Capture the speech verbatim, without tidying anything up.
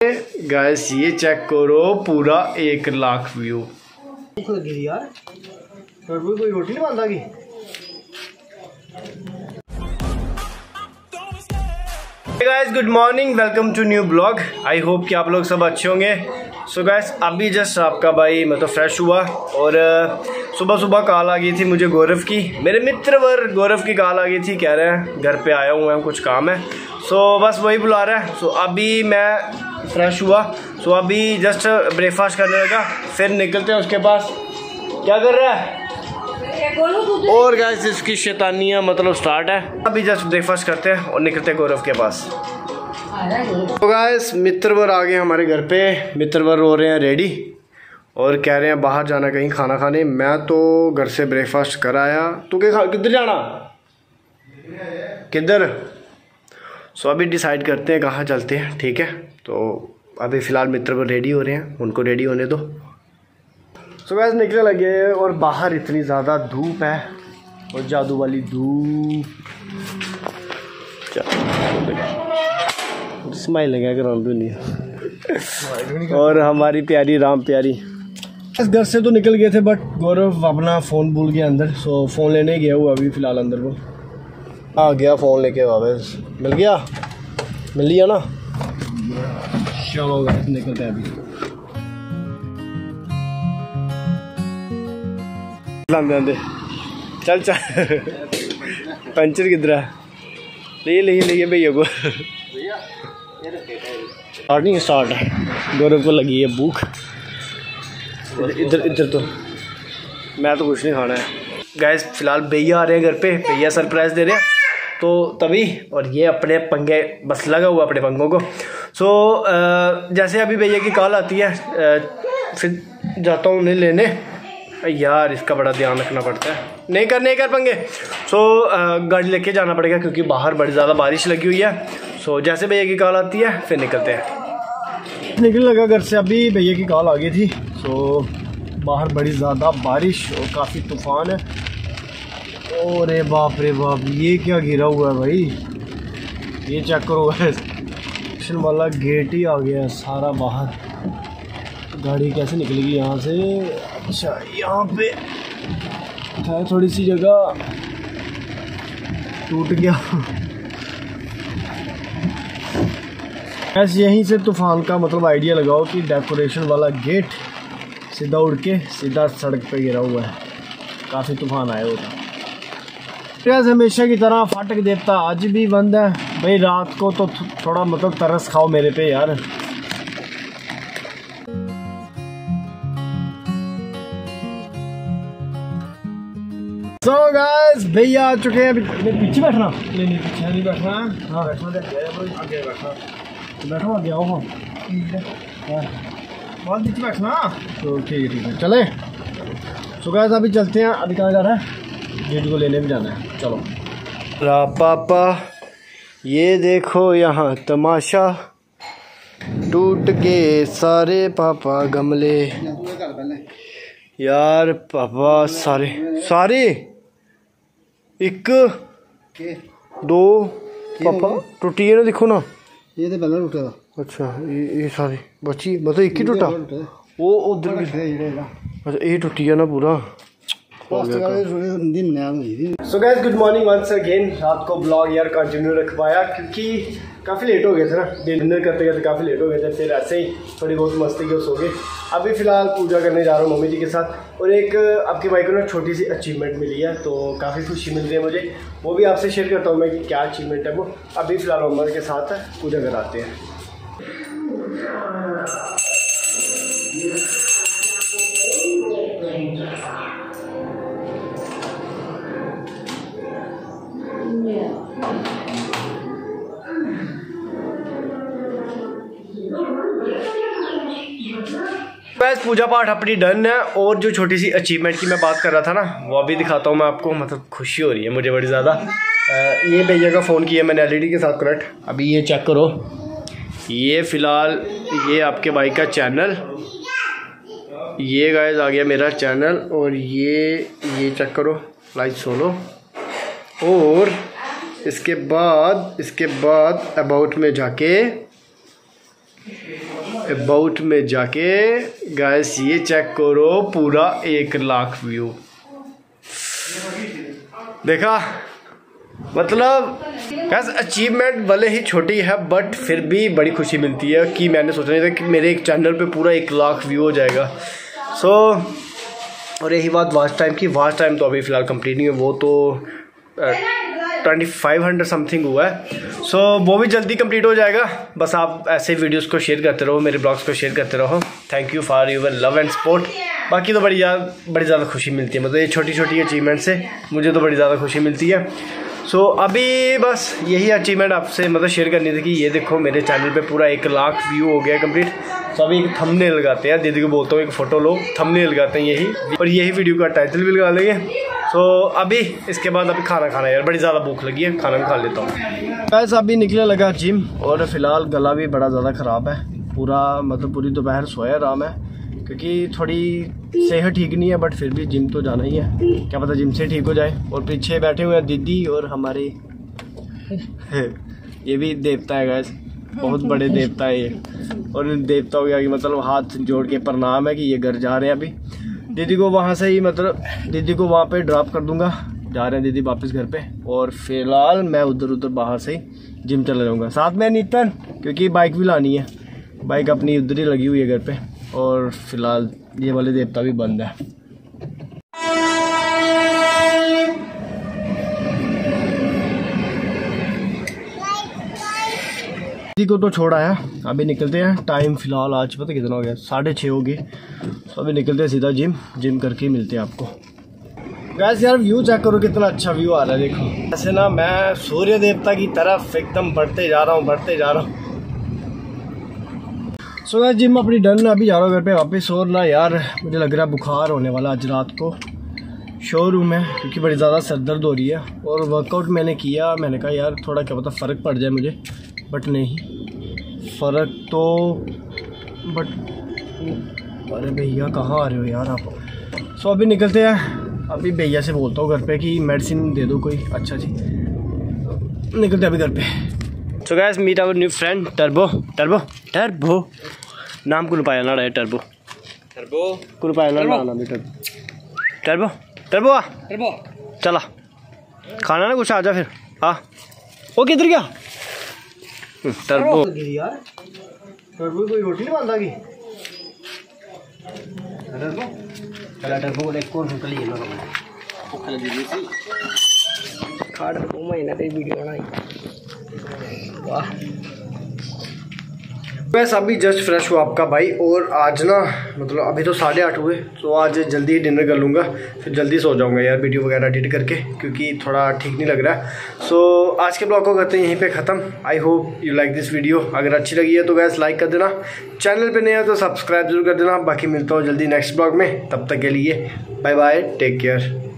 Guys ये check करो, पूरा एक लाख व्यू। यार कोई रोटी नहीं बनता की। Guys good morning, welcome to new vlog. I hope कि आप लोग सब अच्छे होंगे। सो गाइस अभी जस्ट आपका भाई मतलब फ्रेश हुआ और सुबह सुबह कॉल आ गई थी मुझे गौरव की, मेरे मित्र वर गौरव की कॉल आ गई थी, कह रहे हैं घर पे आया हुआ है, कुछ काम है। सो बस वही बुला रहा है। सो अभी मैं फ्रेश हुआ, सो अभी जस्ट ब्रेकफास्ट करने लगा, फिर निकलते हैं उसके पास। क्या कर रहा है? और गाइस इसकी शैतानियाँ मतलब स्टार्ट है। अभी जस्ट ब्रेकफास्ट करते हैं और निकलते हैं गौरव के पास। तो गाइस मित्रवर आ गए हमारे घर पे। मित्रवर रो रहे हैं रेडी और कह रहे हैं बाहर जाना कहीं खाना खाने। मैं तो घर से ब्रेकफास्ट कर आया, तू क्या किधर जाना, किधर? सो अभी डिसाइड करते हैं कहाँ चलते हैं, ठीक है। तो अभी फ़िलहाल मित्रवर रेडी हो रहे हैं, उनको रेडी होने दो। सो गाइस निकले लगे और बाहर इतनी ज़्यादा धूप है और जादू वाली धूप। स्माइल लगा कर नहीं और हमारी प्यारी राम प्यारी इस घर से तो निकल गए थे, बट गौरव अपना फ़ोन भूल गया अंदर। सो फ़ोन लेने गया हुआ अभी फ़िलहाल अंदर को आ गया, फ़ोन लेके वापस मिल गया, मिल लिया ना। चलो गाइस निकलते हैं अभी। आंदे चल चल पंचर किधर है? ले ले ले भैया को स्टार्ट नहीं स्टार्ट है। गौरव को लगी है भूख। इधर इधर तो मैं तो कुछ नहीं खाना है। गाइस फिलहाल भैया आ रहे हैं घर पे, भैया सरप्राइज दे रहे हैं तो तभी। और ये अपने पंगे बस लगा हुआ अपने पंगों को। सो जैसे अभी भैया की कॉल आती है फिर जाता हूँ उन्हें लेने। यार इसका बड़ा ध्यान रखना पड़ता है, नहीं कर नहीं कर पंगे। सो गाड़ी लेके जाना पड़ेगा क्योंकि बाहर बड़ी ज़्यादा बारिश लगी हुई है। सो जैसे भैया की कॉल आती है फिर निकलते हैं। निकल लगा घर से, अभी भैया की कॉल आ गई थी। सो बाहर बड़ी ज़्यादा बारिश और काफ़ी तूफ़ान है। अरे बाप रे बाप, ये क्या गिरा हुआ है भाई, ये चेक करो। स्टेशन वाला गेट ही आ गया सारा बाहर। गाड़ी कैसे निकलेगी यहाँ से? अच्छा यहाँ पे है थोड़ी सी जगह, टूट गया। ऐसे यहीं से तूफान का मतलब आइडिया लगाओ कि डेकोरेशन वाला गेट सीधा उड़ के सीधा सड़क पे गिरा हुआ है। काफ़ी तूफान आया होता। वैसे हमेशा की तरह फाटक देवता आज भी बंद है भाई। रात को तो थोड़ा मतलब तरस खाओ मेरे पे यार। सो गाइस भैया आ चुके हैं। पीछे बैठना? नहीं नहीं पीछे नहीं बैठना। हाँ बैठना, आगे बैठना, बैठो आगे आओ। हाँ बहुत पीछे बैठना तो ठीक है ठीक है चले। सो गाइस अभी चलते हैं। अभी कहाँ जा रहा है? गेट को लेने भी जाना है, चलो। रा पापा ये देखो यहाँ तमाशा, टूट के सारे पापा गमले। यार पापा सारे सारे एक दो पापा टूटी है ना, देखो ना। ये तो पहले टूटा था। अच्छा ये ये सारी बची मतलब एक ही टूटा? वो उधर भी अच्छा ये टूटी है ना पूरा। So guys good morning once again. रात को ब्लॉग यार कंटिन्यू रख पाया क्योंकि काफ़ी लेट हो गए थे ना, डिनर करते करते काफ़ी लेट हो गए थे। फिर ऐसे ही थोड़ी बहुत मस्ती की सो गए। अभी फ़िलहाल पूजा करने जा रहा हूँ मम्मी जी के साथ। और एक आपके भाई को ना छोटी सी अचीवमेंट मिली है तो काफ़ी खुशी मिल रही है मुझे, वो भी आपसे शेयर करता हूँ मैं कि क्या अचीवमेंट है वो। अभी फ़िलहाल मम्मा के साथ पूजा कराते हैं। बस पूजा पाठ अपनी डन है और जो छोटी सी अचीवमेंट की मैं बात कर रहा था ना वो अभी दिखाता हूँ मैं आपको। मतलब खुशी हो रही है मुझे बड़ी ज़्यादा। ये भैया का फ़ोन किया मैंने एलईडी के साथ कनेक्ट। अभी ये चेक करो, ये फ़िलहाल ये आपके भाई का चैनल, ये गाइस आ गया मेरा चैनल। और ये ये चेक करो लाइव सोलो। और इसके बाद इसके बाद अबाउट में जाके अबाउट में जाके गाइस ये चेक करो, पूरा एक लाख व्यू। देखा, मतलब गाइस अचीवमेंट भले ही छोटी है बट फिर भी बड़ी खुशी मिलती है कि मैंने सोचा नहीं था कि मेरे एक चैनल पे पूरा एक लाख व्यू हो जाएगा। सो so, और यही बात वॉच टाइम की, वॉच टाइम तो अभी फ़िलहाल कंप्लीट नहीं है, वो तो ट्वेंटी फाइव हंड्रेड समथिंग हुआ है। सो so, वो भी जल्दी कंप्लीट हो जाएगा। बस आप ऐसे वीडियोस को शेयर करते रहो, मेरे ब्लॉग्स को शेयर करते रहो। Thank you for your love and support. बाकी तो बड़ी ज़्यादा बड़ी ज़्यादा खुशी मिलती है, मतलब ये छोटी छोटी अचीवमेंट से मुझे तो बड़ी ज़्यादा खुशी मिलती है। सो so, अभी बस यही अचीवमेंट आपसे मतलब शेयर करनी थी कि ये देखो मेरे चैनल पे पूरा एक लाख व्यू हो गया कंप्लीट। तो अभी एक थंबनेल लगाते हैं, दीदी को बोलता हूँ एक फ़ोटो लो, थंबनेल लगाते हैं यही, और यही वीडियो का टाइटल भी लगा लेंगे। सो so, अभी इसके बाद अभी खाना खाना यार, बड़ी ज़्यादा भूख लगी है, खाना भी खा लेता हूँ। बस अभी निकले लगा जिम, और फ़िलहाल गला भी बड़ा ज़्यादा ख़राब है, पूरा मतलब पूरी दोपहर सोया आराम है क्योंकि थोड़ी सेहत ठीक नहीं है, बट फिर भी जिम तो जाना ही है, क्या पता जिम से ठीक हो जाए। और पीछे बैठे हुए हैं दीदी और हमारे ये भी देवता है गाइस, बहुत बड़े देवता है ये, और इन देवताओं के आगे मतलब हाथ जोड़ के प्रणाम है कि ये घर जा रहे हैं। अभी दीदी को वहाँ से ही मतलब दीदी को वहाँ पे ड्रॉप कर दूंगा, जा रहे हैं दीदी वापस घर पे, और फिलहाल मैं उधर उधर बाहर से ही जिम चला जाऊँगा, साथ में नितिन, क्योंकि बाइक भी लानी है, बाइक अपनी उधर ही लगी हुई है घर पे। और फिलहाल ये वाले देवता भी बंद है। दीदी को तो छोड़ा है, अभी निकलते हैं। टाइम फिलहाल आज पता कितना हो गया, साढ़े छः हो गए। तो अभी निकलते हैं सीधा जिम, जिम करके ही मिलते हैं आपको। गाइस यार व्यू चेक करो, कितना अच्छा व्यू आ रहा है, देखो। ऐसे ना मैं सूर्य देवता की तरफ एकदम बढ़ते जा रहा हूँ बढ़ते जा रहा हूँ। सो यार जिम अपनी डन, अभी जा रहा हूँ घर पे वापस। और ना यार मुझे लग रहा है बुखार होने वाला आज रात को, शोरूम है, क्योंकि बड़ी ज़्यादा सर दर्द हो रही है। और वर्कआउट मैंने किया, मैंने कहा यार थोड़ा क्या पता फ़र्क पड़ जाए मुझे, बट नहीं फ़र्क तो, बट अरे भैया कहाँ आ रहे हो यार आप। सो अभी निकलते हैं, अभी भैया से बोलता हूँ घर पे कि मेडिसिन दे दो कोई अच्छा जी, निकलते हैं अभी घर पे। So guys meet our new friend Turbo Turbo Turbo नाम को पाया ना रहे, टर्बो टर्बो को पाया ना नाम भी टर्बो टर्बो टर्बो आ टर्बो चला खाना ना कुछ, आ जा फिर। हाँ वो किधर गया टर्बो यार, टर्बो कोई रोटी नहीं बांधा की टर्बो चला, टर्बो को एक कौन निकल ये ना वो खा दीजिए सी खाड़ को महीना पे वीडियो बनाई। वाह बस अभी जस्ट फ्रेश हुआ आपका भाई, और आज ना मतलब अभी तो साढ़े आठ हुए, तो आज जल्दी ही डिनर कर लूँगा, फिर जल्दी सो जाऊँगा यार वीडियो वगैरह एडिट करके, क्योंकि थोड़ा ठीक नहीं लग रहा है। सो so, आज के ब्लॉग को करते हैं यहीं पे ख़त्म। I hope you like this video, अगर अच्छी लगी है तो गैस लाइक कर देना, चैनल पे नए हो तो सब्सक्राइब जरूर कर देना। बाकी मिलता हूँ जल्दी नेक्स्ट ब्लॉग में, तब तक के लिए बाय बाय, टेक केयर।